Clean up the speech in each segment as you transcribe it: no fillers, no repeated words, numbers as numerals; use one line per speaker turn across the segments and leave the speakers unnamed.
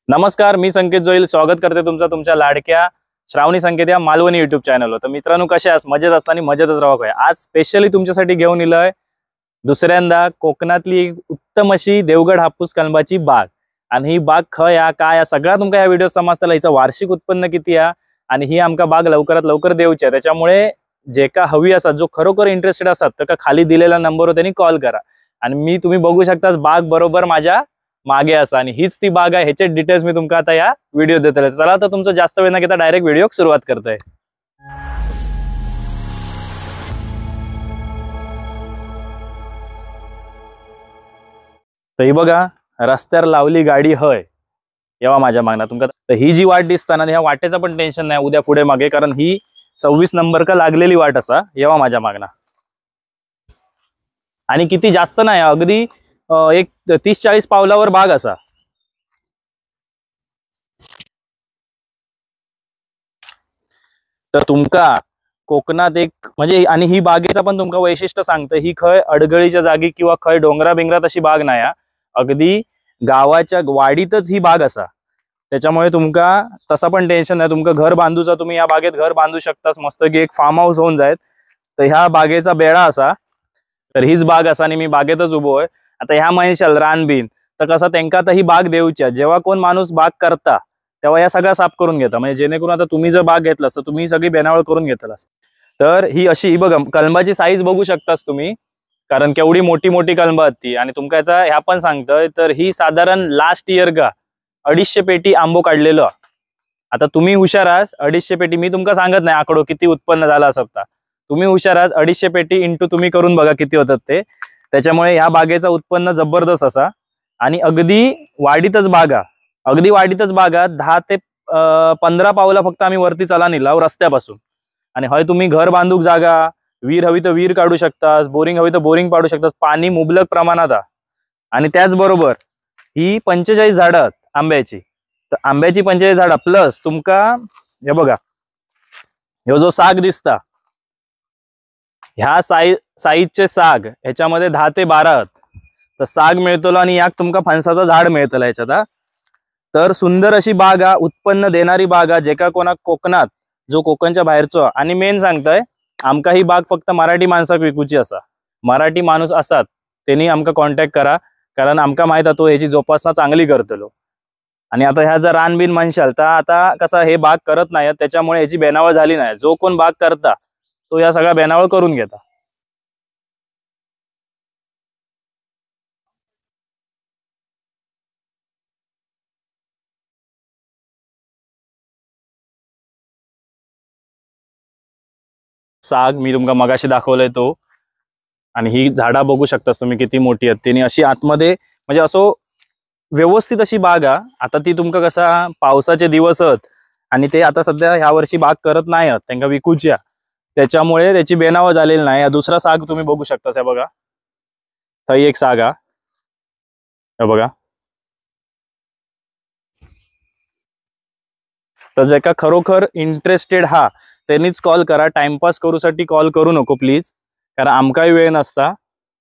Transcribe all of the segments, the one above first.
नमस्कार, मी संकेत जोईल स्वागत करते तुमचं तुमच्या लाडक्या श्रावणी संकेत या मालवणी युट्यूब चॅनलवर। तर मित्रांनो, कसे आहात? मजेत असताना मजेतच राहा। आज स्पेशली तुमच्यासाठी घेऊन इलोय दुसऱ्यांदा कोकणातली एक उत्तम अशी देवगड हापूस कलमाची बाग। आणि ही बाग खय या काय या सगळा तुमका या व्हिडिओ समजतला। हिचं वार्षिक उत्पन्न किती या आणि ही आमका बाग लवकरात लवकर देऊची आहे। त्याच्यामुळे जे का हवी असतात, जो खरोखर इंटरेस्टेड असतात, तर खाली दिलेल्या नंबरवर त्यांनी कॉल करा। आणि मी तुम्ही बघू शकता बाग बरोबर माझ्या मागे असा आणि हीच ती बाग आहे। ह्याचे डिटेल्स मी तुमका आता या व्हिडिओ देतले। चला तर तुमचं जास्त वेळ न घेता डायरेक्ट व्हिडिओ सुरुवात करतोय। तर ही बघा, रस्त्यावर लावली गाडी हय येवा माझ्या मागना तुमका। तर ही जी वाट दिसताना ह्या वाटेचा पण टेन्शन नाही उद्या पुढे मागे, कारण ही 26 नंबर का लागलेली वाट असा येवा माझ्या मागना। आणि किती जास्त नाही, अगदी एक 30-40 पावलावर बाग असा। तर तुमका कोकणात एक म्हणजे आणि ही बागेचा पण तुमका वैशिष्ट्य सांगतं, ही खय अडगळीच्या जागी किंवा खय डोंगरा बिंगरात अशी बाग नाही, अगदी गावाच्या वाडीतच ही बाग असा। त्याच्यामुळे तुमका तसा पण टेन्शन नाही। तुमका घर बांधूचा, तुम्ही या बागेत घर बांधू शकतास, मस्त की एक फार्म हाऊस होऊन जायत। तर ह्या बागेचा बेडा असा, तर हीच बाग असा आणि मी बागेतच उभो आहे आता। ह्या म्हणशाल रानबीन, तर कसं त्यांका आता ही बाग देऊची आहे। जेव्हा कोण माणूस बाग करता तेव्हा या सगळ्या साफ करून घेता, म्हणजे जेणेकरून आता तुम्ही जर बाग घेतलास तर तुम्ही सगळी बेनावळ करून घेतलास। तर ही अशी बघा, कलमाची साईज बघू शकतास तुम्ही, कारण केवढी मोठी मोठी कलम ती। आणि तुमका याचा ह्या पण सांगतोय, तर ही साधारण लास्ट इयर का 250 पेटी आंबो काढलेलो। आता तुम्ही हुशार आहात, 250 पेटी मी तुमका सांगत नाही आकडो किती उत्पन्न झाला असता। तुम्ही हुशार आहात, 250 पेटी इंटू तुम्ही करून बघा किती होतात ते। त्याच्यामुळे ह्या बागेचा उत्पन्न जबरदस्त असा। आणि अगदी वाडीतच बागा, अगदी वाडीतच बागा 10 ते 15 पावला फक्त आम्ही वरती चला निलाव रस्त्यापासून। आणि हय तुम्ही घर बांधूक जागा, विहीर हवी तर विहीर काढू शकतास, बोरिंग हवी तर बोरिंग पाडू शकतास, पाणी मुबलक प्रमाणात। आणि त्याचबरोबर ही 45 झाडं आंब्याची, तर आंब्याची 45 झाडं प्लस तुमका हे बघा, ह्यो जो साग दिसता, ह्या साईजचे साग ह्याच्यामध्ये 10 ते 12 तर साग मिळतलो। आणि याक तुमका फणसाचं झाड मिळतलं ह्याच्यात। तर सुंदर अशी बाग उत्पन्न देणारी बाग, जे का कोणा कोकणात जो कोकणच्या बाहेरचो। आणि मेन सांगताय, आमका ही बाग फक्त मराठी माणसाक विकूची असा। मराठी माणूस असतात त्यांनी आमका कॉन्टॅक्ट करा, कारण आमका माहित तो ह्याची जोपासना चांगली करतलो। आणि आता ह्या जर रानबीन म्हणशाल तर आता कसं हे बाग करत नाही, त्याच्यामुळे ह्याची बेनावळ झाली नाही। जो कोण बाग करता तो या सगळ्या बेनावळ करून घेता। साग मी तुमका मगाशी दाखवलंय तो। आणि ही झाडा बघू शकतास तुम्ही किती मोठी आहेत। त्यांनी अशी आतमध्ये म्हणजे असो व्यवस्थित अशी बाग आता ती तुमका कसा पावसाचे दिवस आहेत आणि ते आता सध्या ह्या वर्षी बाग करत नाही आहेत, त्यांना विकूच्या। त्याच्यामुळे त्याची बेनावळ झालेली नाही। दुसरा साग तुम्ही बघू शकतास, हे बघा थई एक साग हे बघा। तर जे का खरोखर इंटरेस्टेड त्यांनीच कॉल करा, टाइमपास करूसाठी कॉल करू नको प्लीज, कारण आमकाही वेळ नसता।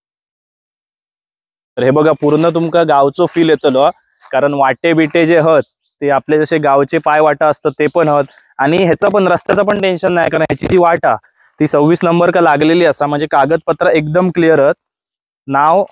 तर हे बघा, पूर्ण तुमका गावचो फील येतलो, कारण वाटे बिटे जे हत ते आपले जसे गावचे पाय वाटा असतात ते पण हत। आणि ह्याचा पण रस्त्याचा पण टेन्शन नाही, कारण ह्याची जी वाट ती 26 नंबर का लागलेली असा, म्हणजे कागदपत्र एकदम क्लिअर हत। नाव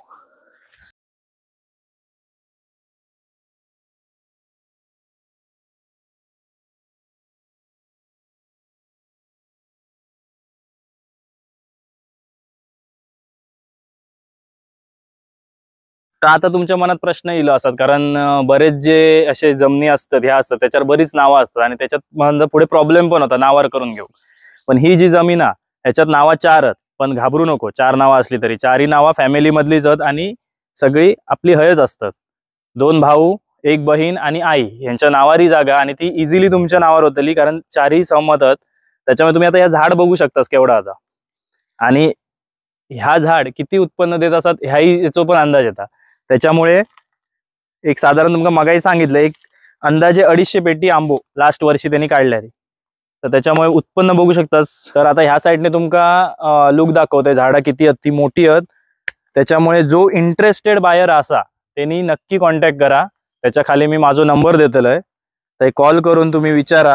तर आता तुमच्या मनात प्रश्न येईल असतात, कारण बरेच जे असे जमिनी असतात ह्या असतात त्याच्यावर बरीच नावं असतात आणि त्याच्यात म्हणजे पुढे प्रॉब्लेम पण होता नावावर करून घेऊ। पण ही जी जमीन ह्याच्यात नावा 4 आहेत, पण घाबरू नको, 4 नावं असली तरी 4ही नावं फॅमिली मधलीच आहेत आणि सगळी आपली हयच असतात। 2 भाऊ, 1 बहीण आणि आई यांच्या नावारी जागा, आणि ती इझिली तुमच्या नावावर होतली, कारण 4ही सहमत आहेत। त्याच्यामुळे तुम्ही आता या झाड बघू शकतास केवढा आता, आणि ह्या झाड किती उत्पन्न देत असतात ह्याही याचा पण अंदाज येतात। त्याच्यामुळे एक साधारण तुमका मगाही सांगितलं, एक अंदाजे 250 पेटी आंबो लास्ट वर्षी त्यांनी काढल्या। तर त्याच्यामुळे उत्पन्न बघू शकतास। तर आता ह्या साईडने तुमका लुक दाखवते, झाडा किती आहेत, ती मोठी आहेत। त्याच्यामुळे जो इंटरेस्टेड बायर असा त्यांनी नक्की कॉन्टॅक्ट करा। त्याच्या खाली मी माझा नंबर देतलोय, तर कॉल करून तुम्ही विचारा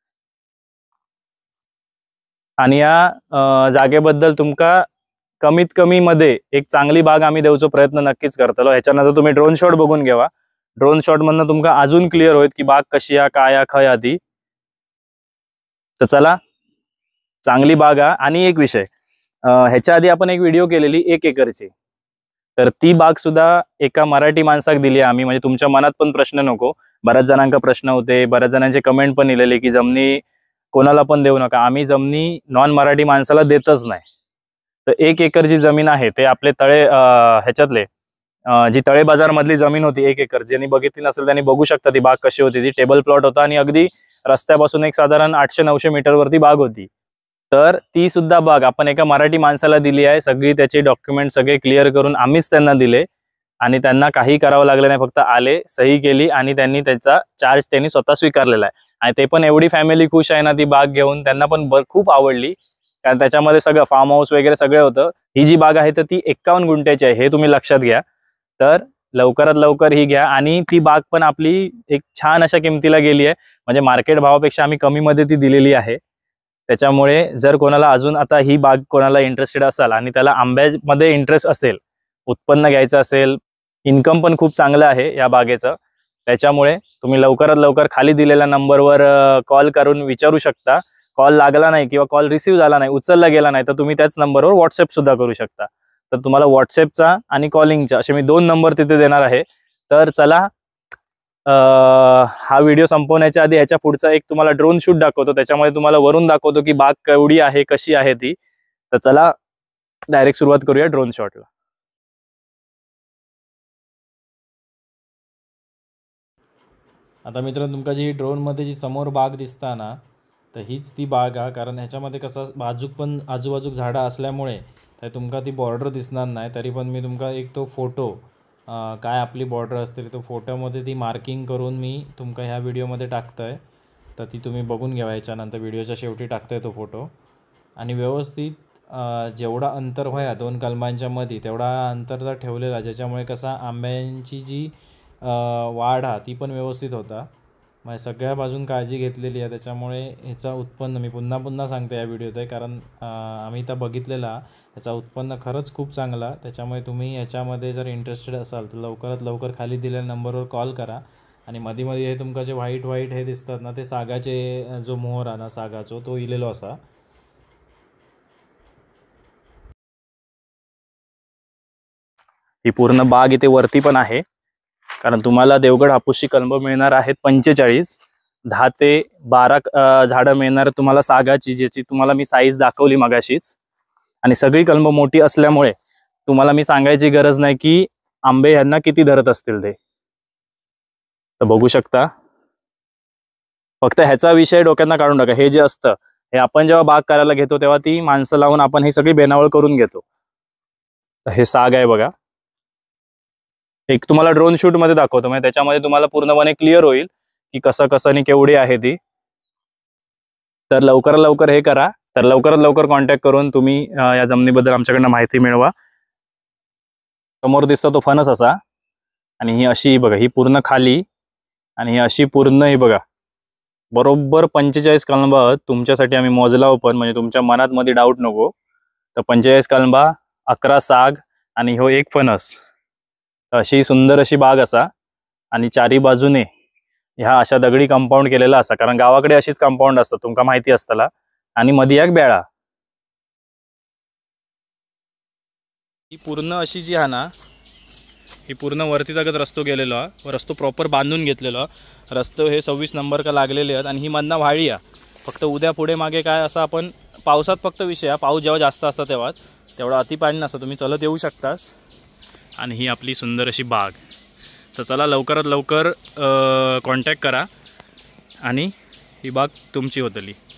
आणि या जागेबद्दल तुमका कमीत कमी मध्ये एक चांगली बाग आम्ही देऊचो प्रयत्न नक्कीच करतलो। ह्याच्यानंतर तुम्ही ड्रोन शॉट बघून घ्यावा, ड्रोन शॉट मधनं तुमका अजून क्लिअर होईल की बाग कशी आहे, काय खय आधी। तर चला, चांगली बाग आहे। आणि एक विषय, ह्याच्या आधी आपण एक व्हिडिओ केलेली 1 एकरची, तर ती बाग सुद्धा एका मराठी माणसाक दिली आम्ही। म्हणजे तुमच्या मनात पण प्रश्न नको, बऱ्याच जणांका प्रश्न होते, बऱ्याच जणांचे कमेंट पण इलेले की जमनी कोणाला पण देऊ नका, आम्ही जमनी नॉन मराठी माणसाला देतच नाही। तर 1 एकरची जमीन आहे, ते आपले तळे ह्याच्यातले जी तळे बाजार मधली जमीन होती 1 एकर, ज्यांनी बघितली नसेल त्यांनी बघू शकता ती बाग कशी होती। ती टेबल प्लॉट होता आणि अगदी रस्त्यापासून एक साधारण 800-900 मीटर वरती बाग होती। तर ती सुद्धा बाग आपण एका मराठी माणसाला दिली आहे। सगळी त्याचे डॉक्युमेंट सगळे क्लिअर करून आम्हीच त्यांना दिले आणि त्यांना काही करावं लागलं नाही, फक्त आले, सही केली आणि त्यांनी त्याचा चार्ज त्यांनी स्वतः स्वीकारलेला आहे। आणि ते पण एवढी फॅमिली खुश आहे ना ती बाग घेऊन, त्यांना पण खूप आवडली, कारण त्याच्यामध्ये सगळं फार्म हाऊस वगैरे सगळं होतं। ही जी बाग आहे तर ती 51 गुंठ्याची आहे, हे तुम्ही लक्षात घ्या। तर लवकरात लवकर ही घ्या। आणि ती बाग पण आपली एक छान अशा किमतीला गेली आहे, म्हणजे मार्केट भावापेक्षा आम्ही कमी मध्ये ती दिलेली आहे। त्याच्यामुळे जर कोणाला अजून आता ही बाग कोणाला इंटरेस्टेड असाल आणि त्याला आंब्यामध्ये इंटरेस्ट असेल, उत्पन्न घ्यायचं असेल, इन्कम पण खूप चांगलं आहे या बागेचं, त्याच्यामुळे तुम्ही लवकरात लवकर खाली दिलेल्या नंबरवर कॉल करून विचारू शकता। कॉल लागला नाही किंवा कॉल रिसीव्ह झाला नाही, उचलला गेला नाही, तर तुम्ही त्याच नंबरवर व्हॉट्सअप सुद्धा करू शकता। तर तुम्हाला व्हॉट्सअपचा आणि कॉलिंगचा असे मी 2 नंबर तिथे देणार आहे। तर चला, हा व्हिडिओ संपवण्याच्या आधी ह्याच्या पुढचा एक तुम्हाला ड्रोन शूट दाखवतो, त्याच्यामध्ये तुम्हाला वरून दाखवतो की बाग केवढी आहे, कशी आहे ती। तर चला डायरेक्ट सुरुवात करूया ड्रोन शॉटला। आता मित्रांनो, तुमका जी ड्रोन मध्ये जी समोर बाग दिसता ना, तर हीच ती बाग आहे। कारण ह्याच्यामध्ये कसं बाजूक पण आजूबाजूक झाडं असल्यामुळे तर तुमका ती बॉर्डर दिसणार नाही। तरी पण मी तुमका एक तो फोटो, काय आपली बॉर्डर असते तो फोटोमध्ये ती मार्किंग करून मी तुमका ह्या व्हिडिओमध्ये टाकतोय, तर ती तुम्ही बघून घ्यावा। याच्यानंतर व्हिडिओच्या शेवटी टाकतोय तो फोटो। आणि व्यवस्थित जेवढा अंतर व्हाया 2 कलमांच्या मध्ये तेवढा अंतर जर ठेवलेला, ज्याच्यामुळे कसा आंब्यांची जी वाढ हा ती पण व्यवस्थित होता। म्हणजे सगळ्या बाजून काळजी घेतलेली आहे, त्याच्यामुळे ह्याचा उत्पन्न मी पुन्हा पुन्हा सांगते या व्हिडिओत आहे, कारण आम्ही तर बघितलेला ह्याचा उत्पन्न खरंच खूप चांगला। त्याच्यामुळे तुम्ही ह्याच्यामध्ये जर इंटरेस्टेड असाल तर लवकरात लवकर खाली दिलेल्या नंबरवर कॉल करा। आणि मध्ये मध्ये हे तुमका जे व्हाईट व्हाईट हे दिसतात ना, ते सागाचे जो मोहर आहे ना सागाचो, तो इलेलो असा। ही पूर्ण बाग इथे वरती पण आहे, कारण तुम्हाला देवगड हापूसची कलम मिळणार आहेत 45, 10 ते 12 झाडं मिळणार तुम्हाला सागाची, ज्याची तुम्हाला मी साईज दाखवली मगाशीच। आणि सगळी कलम मोठी असल्यामुळे तुम्हाला मी सांगायची गरज नाही की आंबे यांना किती धरत असतील ते। तर बघू शकता, फक्त ह्याचा विषय डोक्यातनं काढून टाका। हे जे असतं हे आपण जेव्हा बाग करायला घेतो तेव्हा ती माणसं लावून आपण ही सगळी बेनावळ करून घेतो। तर हे साग आहे बघा, एक तुम्हाला ड्रोन शूट मध्ये दाखवतो, म्हणजे त्याच्यामध्ये तुम्हाला पूर्णपणे क्लिअर होईल की कसं कसं आणि केवढी आहे ती। तर लवकरात लवकर हे करा, तर लवकरात लवकर कॉन्टॅक्ट करून तुम्ही या जमिनीबद्दल आमच्याकडनं माहिती मिळवा। समोर दिसतो तो फणस असा, आणि ही अशी बघा, ही पूर्ण खाली आणि ही अशी पूर्ण, ही बघा बरोबर 45 कलंबा तुमच्यासाठी आम्ही मोजला पण, म्हणजे तुमच्या मनात मध्ये डाऊट नको। तर 45 कलंबा, 11 साग आणि हो एक फणस, अशी सुंदर अशी बाग असा। आणि चारी बाजूने ह्या अशा दगडी कंपाऊंड केलेला असा, कारण गावाकडे अशीच कंपाऊंड असतात, तुमका माहिती असतला। आणि मध्ये एक बेळा, ही पूर्ण अशी जी आहे ना, ही पूर्ण वरती तगत रस्तो गेलेलो आहे, रस्तो प्रॉपर बांधून घेतलेलो। रस्तो हे 26 नंबर का लागलेले आहेत, आणि ही मधना व्हाळी आहे। फक्त उद्या पुढे मागे काय असं आपण पावसात फक्त विषय, पाऊस जेव्हा जास्त असता तेव्हा तेवढं अति पाणी नसतं, तुम्ही चलत येऊ शकतास। आणि ही आपली सुंदर अशी बाग। तर चला लवकरात लवकर कॉन्टॅक्ट करा आणि ही बाग तुमची होतली।